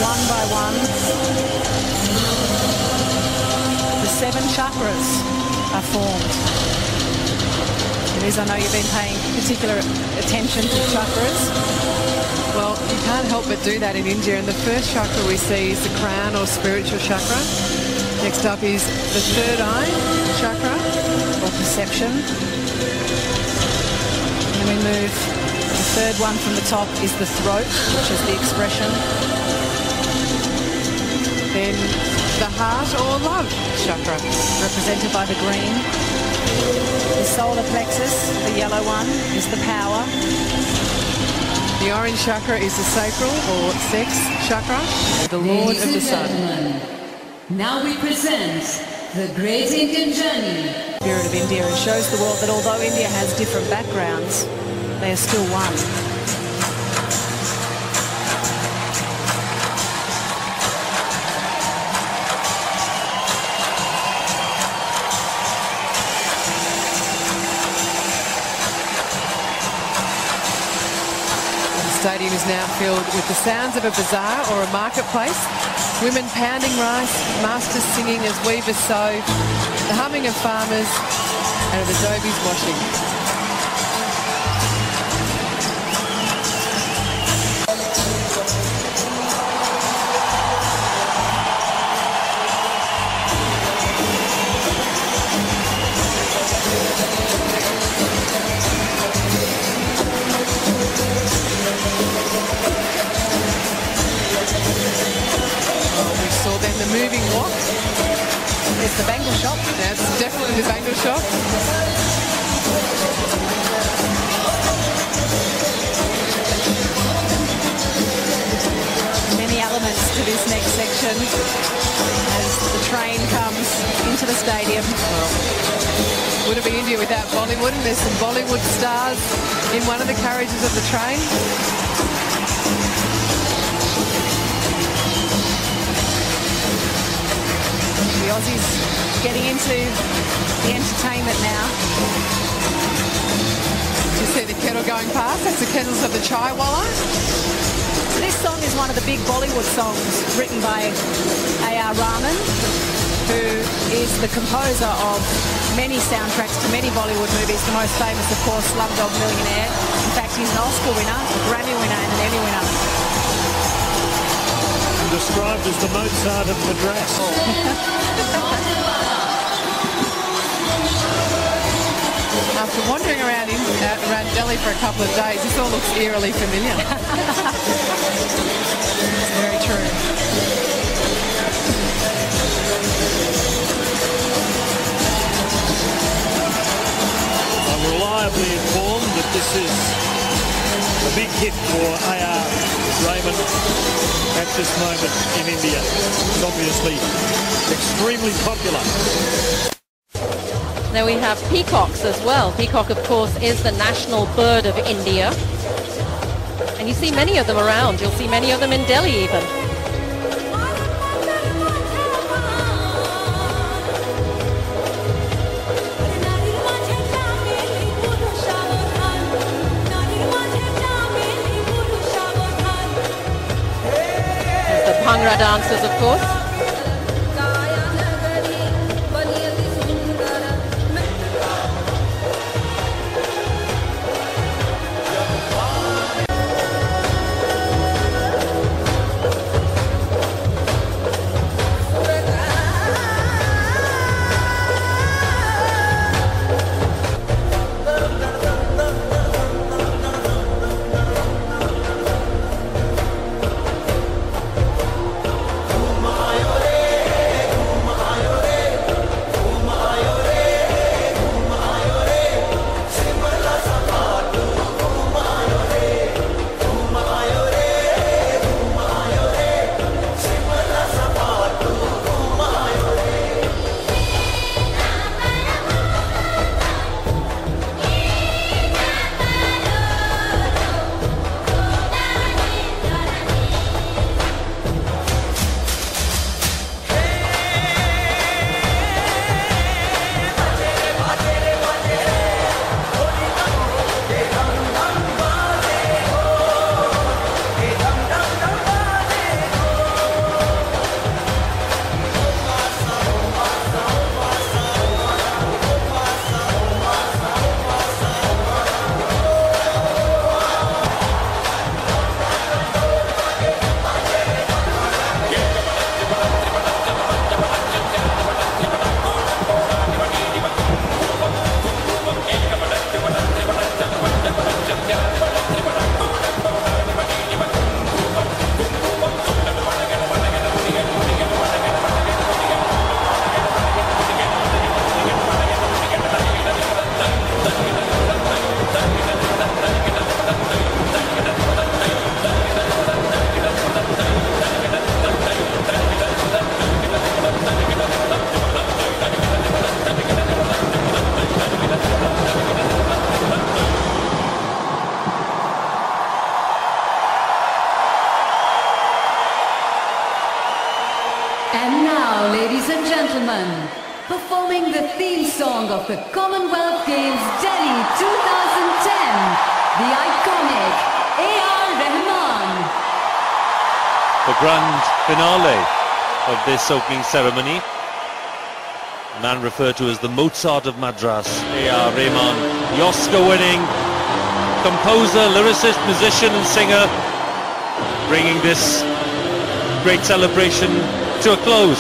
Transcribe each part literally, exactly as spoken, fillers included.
one by one, the seven chakras are formed. Liz, I know you've been paying particular attention to chakras. Well, you can't help but do that in India. And the first chakra we see is the crown or spiritual chakra. Next up is the third eye chakra or perception. And then we move, the third one from the top is the throat, which is the expression. Then the heart or love chakra, represented by the green. The solar plexus, the yellow one, is the power. The orange chakra is the sacral or sex chakra, the Lord of the Sun. Now we present the Great Indian Journey. Spirit of India, and shows the world that although India has different backgrounds, they are still one. The stadium is now filled with the sounds of a bazaar or a marketplace. Women pounding rice, masters singing as weavers sew, the humming of farmers and of the dhobies washing. The moving walk. It's the bangle shop. That's definitely the bangle shop. Many elements to this next section as the train comes into the stadium. Well, would it be India without Bollywood? And there's some Bollywood stars in one of the carriages of the train. The Aussies getting into the entertainment now. Did you see the kettle going past? That's the kettles of the Chai Walla. This song is one of the big Bollywood songs written by A R Rahman, who is the composer of many soundtracks to many Bollywood movies. The most famous, of course, Slumdog Millionaire. In fact, he's an Oscar winner, a Grammy winner and an Emmy winner. Described as the Mozart of Madras. After wandering around in, uh, around Delhi for a couple of days, this all looks eerily familiar. It's very true. I'm reliably informed that this is a big hit for A R Rahman at this moment in India. It's obviously extremely popular. Now we have peacocks as well. Peacock, of course, is the national bird of India. And you see many of them around. You'll see many of them in Delhi even. There's the Bhangra dancers, of course. And now, ladies and gentlemen, performing the theme song of the Commonwealth Games Delhi two thousand ten, the iconic A R Rahman. The grand finale of this opening ceremony. A man referred to as the Mozart of Madras, A R Rahman, the Oscar-winning composer, lyricist, musician and singer, bringing this great celebration to a close.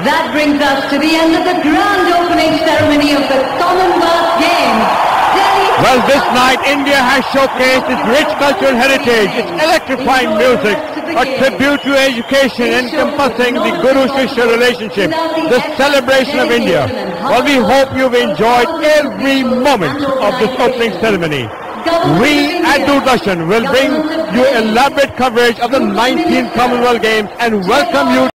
That brings us to the end of the grand opening ceremony of the Commonwealth Games. Delhi Well, this night India has showcased its rich cultural heritage, its electrifying music, a tribute to education encompassing the Guru-Shishya relationship, the celebration of India. Well, we hope you've enjoyed every moment of this opening ceremony. We at Doordarshan will bring you elaborate coverage of the nineteenth Commonwealth Games and welcome you